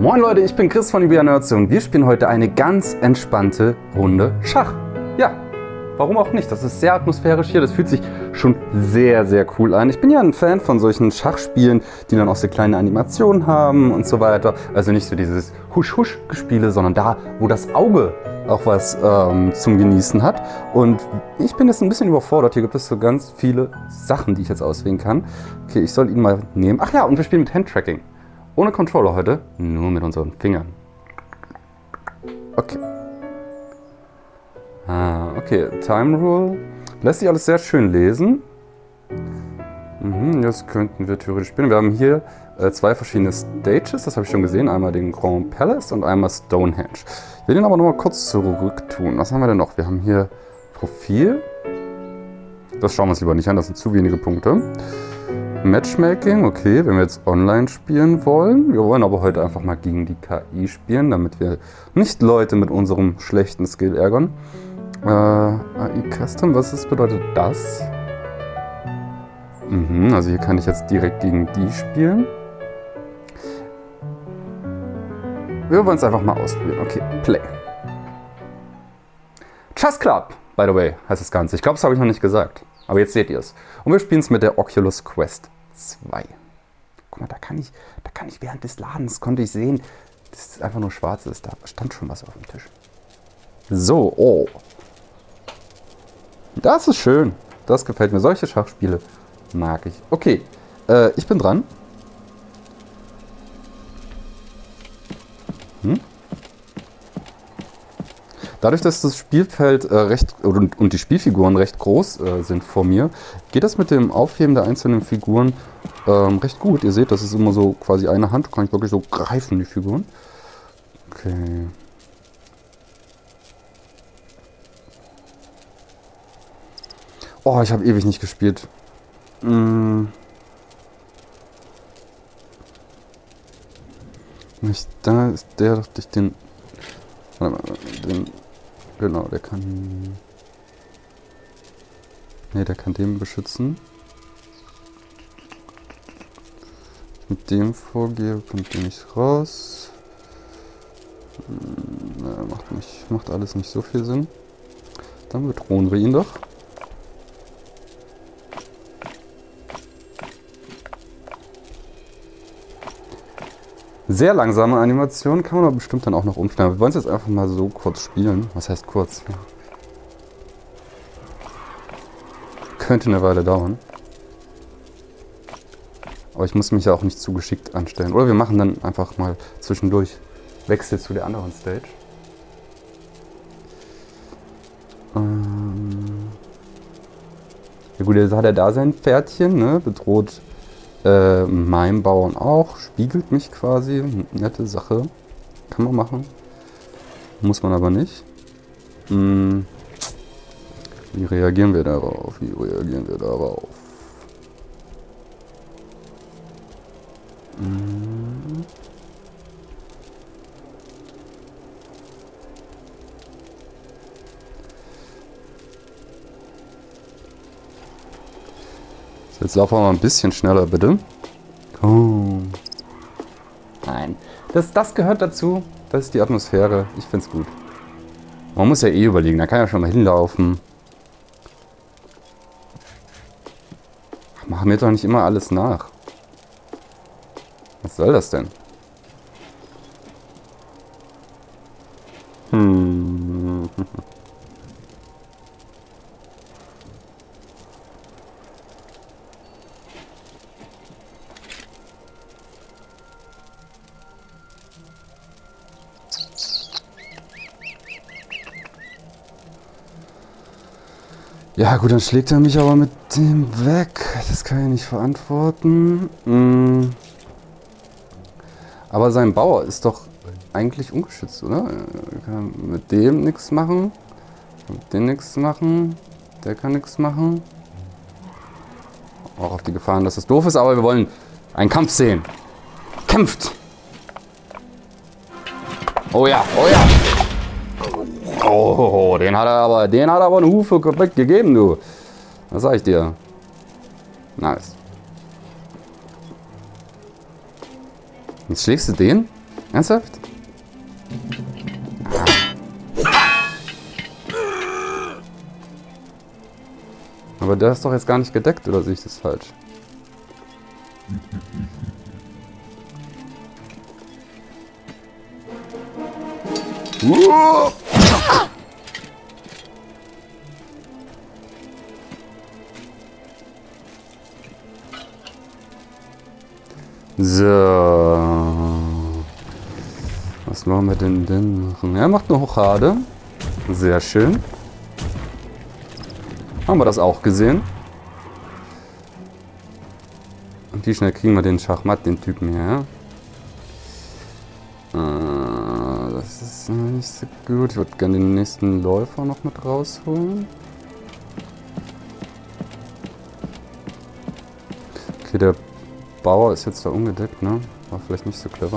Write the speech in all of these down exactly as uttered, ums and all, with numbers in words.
Moin Leute, ich bin Chris von IbiaNerds und wir spielen heute eine ganz entspannte Runde Schach. Ja, warum auch nicht? Das ist sehr atmosphärisch hier, das fühlt sich schon sehr, sehr cool an. Ich bin ja ein Fan von solchen Schachspielen, die dann auch so kleine Animationen haben und so weiter. Also nicht so dieses Husch-Husch-Gespiele, sondern da, wo das Auge auch was ähm, zum Genießen hat. Und ich bin jetzt ein bisschen überfordert. Hier gibt es so ganz viele Sachen, die ich jetzt auswählen kann. Okay, ich soll ihn mal nehmen. Ach ja, und wir spielen mit Handtracking. Ohne Controller heute, nur mit unseren Fingern. Okay. Ah, okay. Time Rule. Lässt sich alles sehr schön lesen. Mhm, das könnten wir theoretisch spielen. Wir haben hier äh, zwei verschiedene Stages, das habe ich schon gesehen. Einmal den Grand Palace und einmal Stonehenge. Ich will den aber noch mal kurz zurück tun. Was haben wir denn noch? Wir haben hier Profil. Das schauen wir uns lieber nicht an, das sind zu wenige Punkte. Matchmaking, okay, wenn wir jetzt online spielen wollen. Wir wollen aber heute einfach mal gegen die K I spielen, damit wir nicht Leute mit unserem schlechten Skill ärgern. Äh, A I Custom, was ist, bedeutet das? Mhm, also hier kann ich jetzt direkt gegen die spielen. Wir wollen es einfach mal ausprobieren. Okay, Play. Chess Club, by the way, heißt das Ganze. Ich glaube, das habe ich noch nicht gesagt. Aber jetzt seht ihr es. Und wir spielen es mit der Oculus Quest zwei. Guck mal, da kann ich, da kann ich während des Ladens, konnte ich sehen, dass es einfach nur schwarz ist. Da stand schon was auf dem Tisch. So, oh. Das ist schön. Das gefällt mir. Solche Schachspiele mag ich. Okay, äh, ich bin dran. Hm? Dadurch, dass das Spielfeld äh, recht und, und die Spielfiguren recht groß äh, sind vor mir, geht das mit dem Aufheben der einzelnen Figuren ähm, recht gut. Ihr seht, das ist immer so quasi eine Hand, kann ich wirklich so greifen, die Figuren. Okay. Oh, ich habe ewig nicht gespielt. Hm. Ich, da ist der, dachte ich, den... Warte mal, den... Genau, der kann... Ne, der kann den beschützen. Mit dem vorgehe, kommt der nicht raus. Na, macht, nicht, macht alles nicht so viel Sinn. Dann bedrohen wir ihn doch. Sehr langsame Animation, kann man aber bestimmt dann auch noch umstellen. Wir wollen es jetzt einfach mal so kurz spielen. Was heißt kurz? Könnte eine Weile dauern. Aber ich muss mich ja auch nicht zu geschickt anstellen. Oder wir machen dann einfach mal zwischendurch Wechsel zu der anderen Stage. Ähm ja gut, jetzt hat er da sein Pferdchen, ne? Bedroht Äh, mein Bauern auch, spiegelt mich quasi, nette Sache, kann man machen, muss man aber nicht. Hm. Wie reagieren wir darauf, wie reagieren wir darauf? Hm. Jetzt laufen wir mal ein bisschen schneller, bitte. Oh. Nein, das, das gehört dazu. Das ist die Atmosphäre. Ich finde es gut. Man muss ja eh überlegen. Da kann ja schon mal hinlaufen. Ach, mach mir doch nicht immer alles nach. Was soll das denn? Hm. Ja gut, dann schlägt er mich aber mit dem weg. Das kann ich nicht verantworten. Hm. Aber sein Bauer ist doch eigentlich ungeschützt, oder? Er kann mit dem nichts machen. Mit dem nichts machen. Der kann nichts machen. Auch auf die Gefahren, dass das doof ist, aber wir wollen einen Kampf sehen. Kämpft! Oh ja, oh ja! Oh, den hat er aber, den hat er aber eine Hufe gegeben, du. Was sag ich dir? Nice. Jetzt schlägst du den? Ernsthaft? Aber der ist doch jetzt gar nicht gedeckt, oder sehe ich das falsch? Uh! So. Was wollen wir denn denn machen? Er macht eine Hochade. Sehr schön. Haben wir das auch gesehen. Und wie schnell kriegen wir den Schachmatt, den Typen hier? Äh, das ist nicht so gut. Ich würde gerne den nächsten Läufer noch mit rausholen. Okay, der Bauer ist jetzt da ungedeckt, ne? War vielleicht nicht so clever.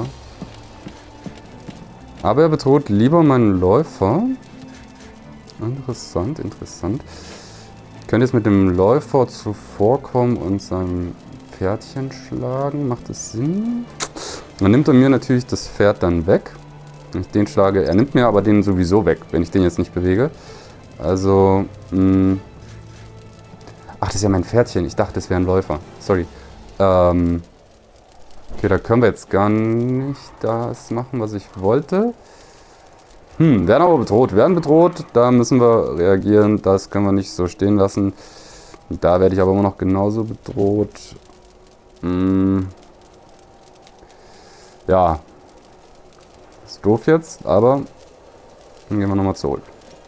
Aber er bedroht lieber meinen Läufer. Interessant, interessant. Ich könnte jetzt mit dem Läufer zuvorkommen und sein Pferdchen schlagen. Macht das Sinn? Dann nimmt er mir natürlich das Pferd dann weg. Wenn ich den schlage, er nimmt mir aber den sowieso weg, wenn ich den jetzt nicht bewege. Also, mh. Ach, das ist ja mein Pferdchen. Ich dachte, das wäre ein Läufer. Sorry. Ähm, okay, da können wir jetzt gar nicht das machen, was ich wollte. Hm, werden aber bedroht. Werden bedroht, da müssen wir reagieren. Das können wir nicht so stehen lassen. Da werde ich aber immer noch genauso bedroht. Hm. Ja. Ist doof jetzt, aber dann gehen wir nochmal zurück.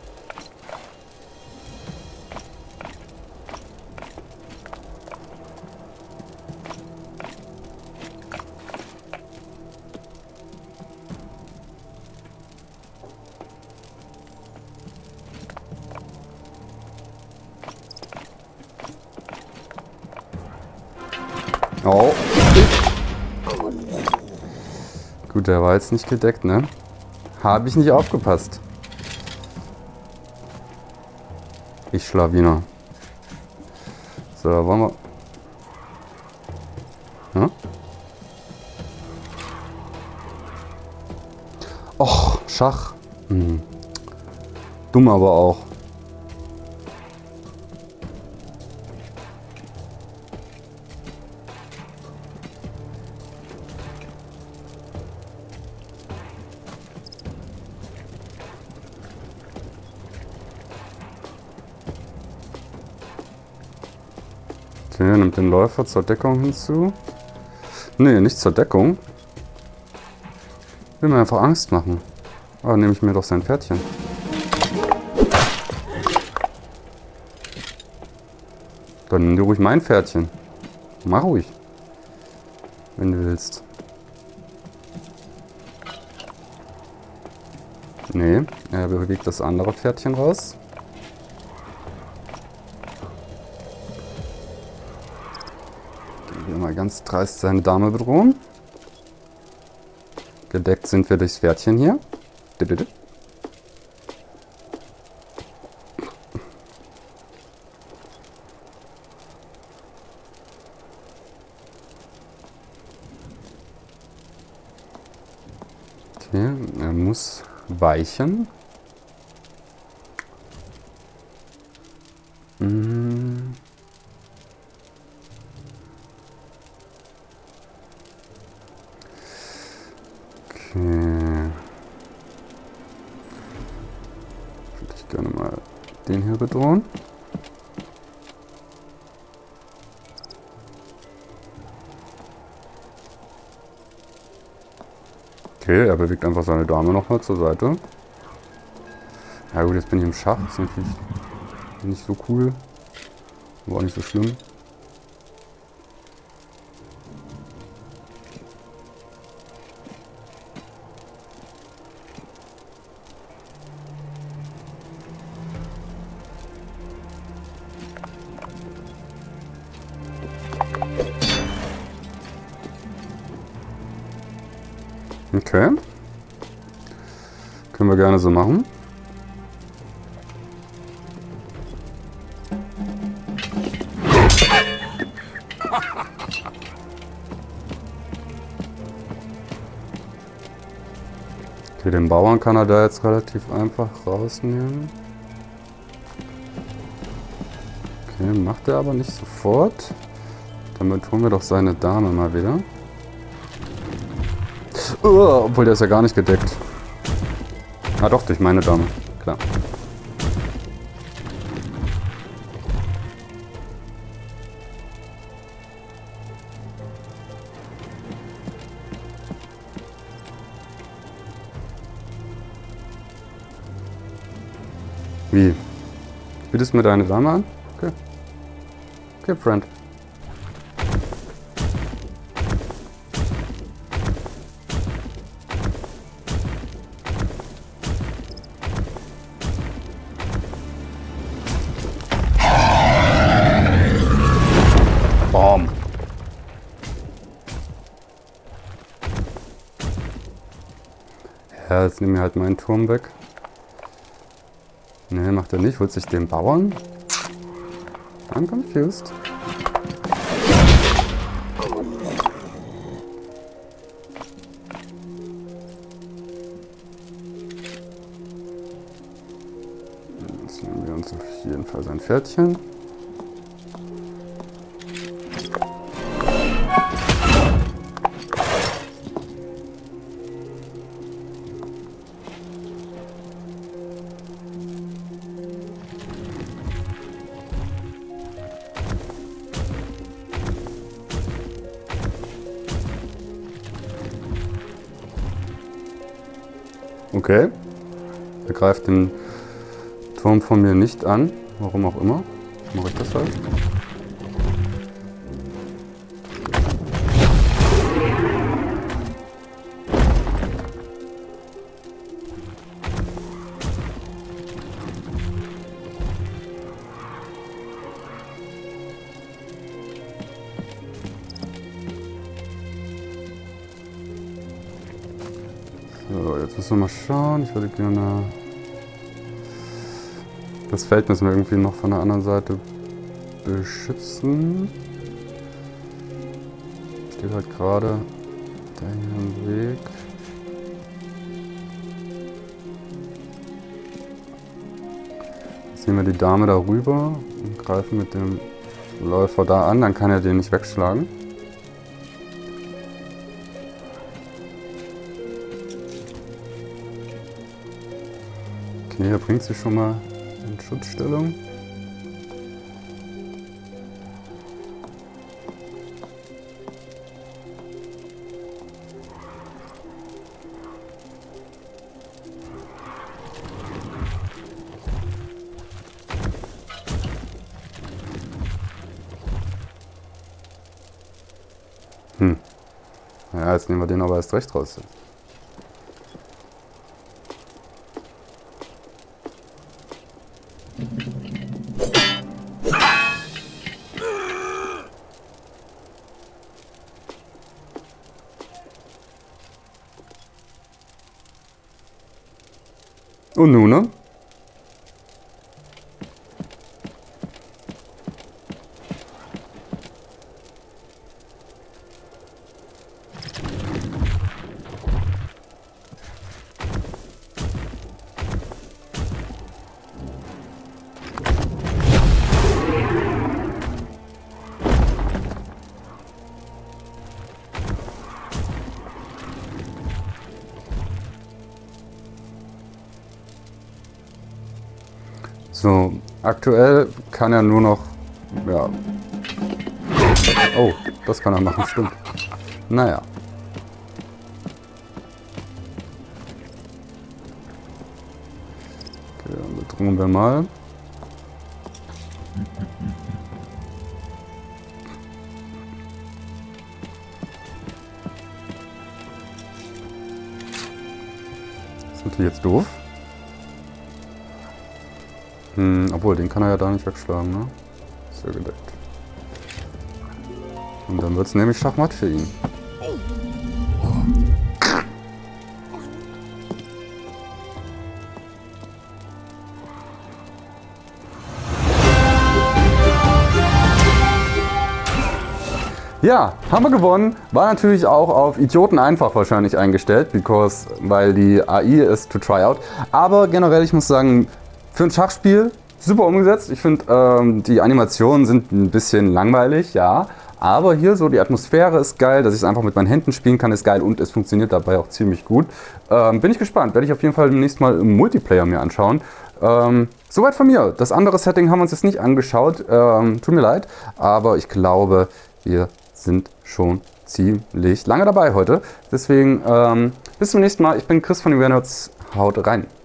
Oh. Gut, der war jetzt nicht gedeckt, ne? Habe ich nicht aufgepasst. Ich Schlawiner. So, wollen wir... Hm? Och, Schach. Hm. Dumm aber auch. Okay, nimmt den Läufer zur Deckung hinzu. Nee, nicht zur Deckung. Will mir einfach Angst machen. Aber nehme ich mir doch sein Pferdchen. Dann nimm dir ruhig mein Pferdchen. Mach ruhig. Wenn du willst. Nee, er bewegt das andere Pferdchen raus. Mal ganz dreist seine Dame bedrohen. Gedeckt sind wir durchs Pferdchen hier. Okay, er muss weichen. Hm. Okay. Würde ich gerne mal den hier bedrohen. Okay, er bewegt einfach seine Dame nochmal zur Seite. Ja gut, jetzt bin ich im Schach. Das ist natürlich nicht so cool. Aber auch nicht so schlimm. Okay. Können wir gerne so machen. Okay, den Bauern kann er da jetzt relativ einfach rausnehmen. Okay, macht er aber nicht sofort. Damit holen wir doch seine Dame mal wieder. Uh, obwohl der ist ja gar nicht gedeckt. Ah doch, durch meine Dame. Klar. Wie? Bietest du mir deine Dame an? Okay. Okay, Friend. Bam. Ja, jetzt nehmen wir halt meinen Turm weg. Ne, macht er nicht. Holt sich den Bauern. I'm confused. Jetzt nehmen wir uns auf jeden Fall sein Pferdchen. Okay. Er greift den Turm von mir nicht an. Warum auch immer. Mache ich das halt. So, jetzt müssen wir mal schauen. Ich würde gerne... Das Feld müssen wir irgendwie noch von der anderen Seite beschützen. Steht halt gerade der hier im Weg. Jetzt nehmen wir die Dame darüber und greifen mit dem Läufer da an. Dann kann er den nicht wegschlagen. Okay, er bringt sich schon mal in Schutzstellung. Hm. Ja, jetzt nehmen wir den aber erst recht raus. Und nun, ne? So, aktuell kann er nur noch, ja, oh, das kann er machen, stimmt. Naja. Okay, dann bedrohen wir mal. Das ist natürlich jetzt doof. Hm, obwohl, den kann er ja da nicht wegschlagen, ne? Ist ja gedeckt. Und dann wird es nämlich Schachmatt für ihn. Ja, haben wir gewonnen. War natürlich auch auf Idioten einfach wahrscheinlich eingestellt, because, weil die A I ist to try out. Aber generell, ich muss sagen, für ein Schachspiel super umgesetzt. Ich finde, ähm, die Animationen sind ein bisschen langweilig, ja. Aber hier so, die Atmosphäre ist geil, dass ich es einfach mit meinen Händen spielen kann, ist geil und es funktioniert dabei auch ziemlich gut. Ähm, bin ich gespannt, werde ich auf jeden Fall demnächst mal im Multiplayer mir anschauen. Ähm, soweit von mir. Das andere Setting haben wir uns jetzt nicht angeschaut, ähm, tut mir leid, aber ich glaube, wir sind schon ziemlich lange dabei heute. Deswegen ähm, bis zum nächsten Mal. Ich bin Chris von den Weird Nerds. Haut rein.